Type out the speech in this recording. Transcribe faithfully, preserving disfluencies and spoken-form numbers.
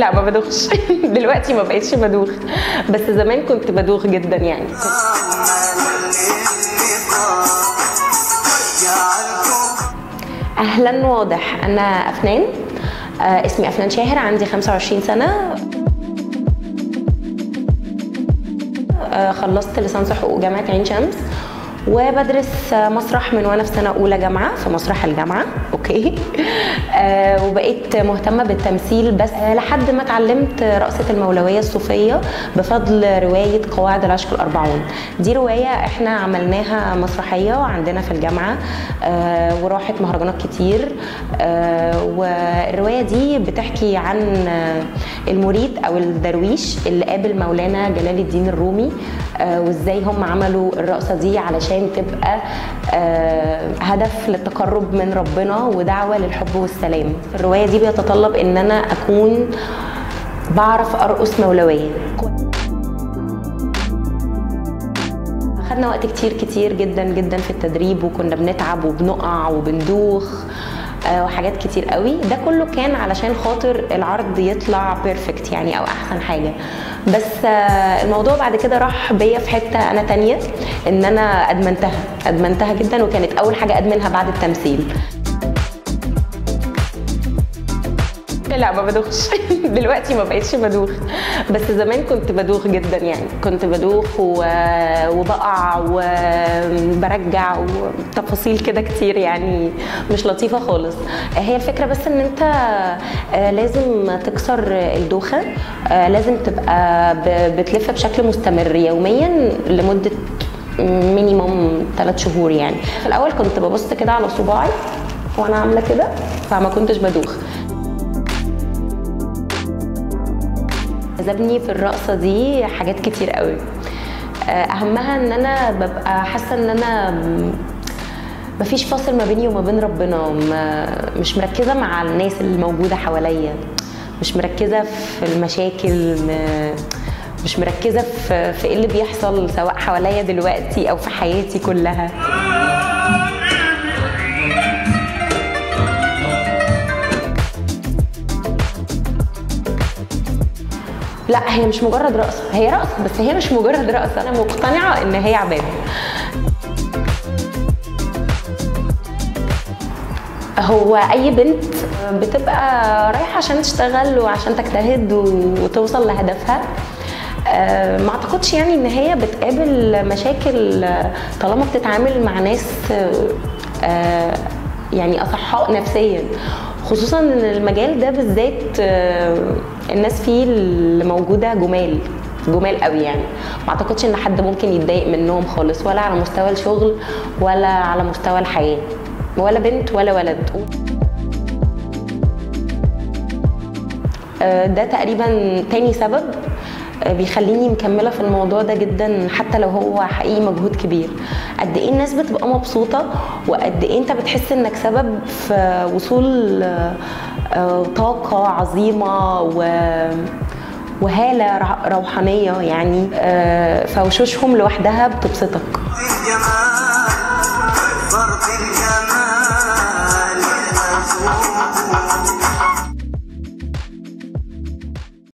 لا ما بدوخش. دلوقتي ما بقيتش بدوخ، بس زمان كنت بدوخ جدا يعني. اهلا، واضح. انا افنان، آه اسمي افنان شاهر، عندي خمسة وعشرين سنة. آه خلصت ليسانس حقوق جامعة عين شمس، وبدرس مسرح من وانا في سنه اولى جامعه في مسرح الجامعه. اوكي. آه وبقيت مهتمه بالتمثيل، بس آه لحد ما اتعلمت رقصه المولويه الصوفيه بفضل روايه قواعد العشق الاربعون. دي روايه احنا عملناها مسرحيه عندنا في الجامعه، آه وراحت مهرجانات كتير. آه والروايه دي بتحكي عن المريد او الدرويش اللي قابل مولانا جلال الدين الرومي، آه وازاي هم عملوا الرقصه دي علشان عشان تبقى آه هدف للتقرب من ربنا ودعوة للحب والسلام. الرواية دي بيتطلب ان انا اكون بعرف ارقص مولوية. اخدنا وقت كتير كتير جدا جدا في التدريب، وكنا بنتعب وبنقع وبندوخ آه وحاجات كتير قوي. ده كله كان علشان خاطر العرض يطلع بيرفكت يعني، او احسن حاجة. بس آه الموضوع بعد كده راح بيا في حتة انا تانية، ان انا ادمنتها ادمنتها جدا، وكانت اول حاجة ادمنها بعد التمثيل. لا ما بدوخش. دلوقتي ما بقيتش بدوخ، بس زمان كنت بدوخ جدا يعني. كنت بدوخ وبقع وبرجع وتفاصيل كده كتير يعني، مش لطيفة خالص. هي الفكرة بس ان انت لازم تكسر الدوخة، لازم تبقى بتلف بشكل مستمر يوميا لمدة مينيموم ثلاث شهور يعني. في الاول كنت ببص كده على صباعي وانا عاملة كده، فما كنتش بدوخ. جذبني في الرقصة دي حاجات كتير قوي، اهمها ان انا ببقى حاسة ان انا مفيش فاصل ما بيني وما بين ربنا، مش مركزة مع الناس الموجودة حواليا، مش مركزة في المشاكل، مش مركزة في, في ايه اللي بيحصل سواء حواليا دلوقتي او في حياتي كلها. لا هي مش مجرد رقصة، هي رقصة بس هي مش مجرد رقصة. أنا مقتنعة إن هي عبادة. هو أي بنت بتبقى رايحة عشان تشتغل وعشان تجتهد وتوصل لهدفها، ما أعتقدش يعني إن هي بتقابل مشاكل طالما بتتعامل مع ناس يعني أصحاء نفسيا، خصوصا ان المجال ده بالذات الناس فيه اللي موجوده جمال جمال قوي يعني. ما اعتقدش ان حد ممكن يتضايق منهم خالص، ولا على مستوى الشغل ولا على مستوى الحياه، ولا بنت ولا ولد. ده تقريبا تاني سبب بيخليني مكمله في الموضوع ده جدا، حتى لو هو حقيقي مجهود كبير. قد ايه الناس بتبقى مبسوطه، وقد ايه انت بتحس انك سبب في وصول طاقه عظيمه وهاله روحانيه يعني، فوشوشهم لوحدها بتبسطك.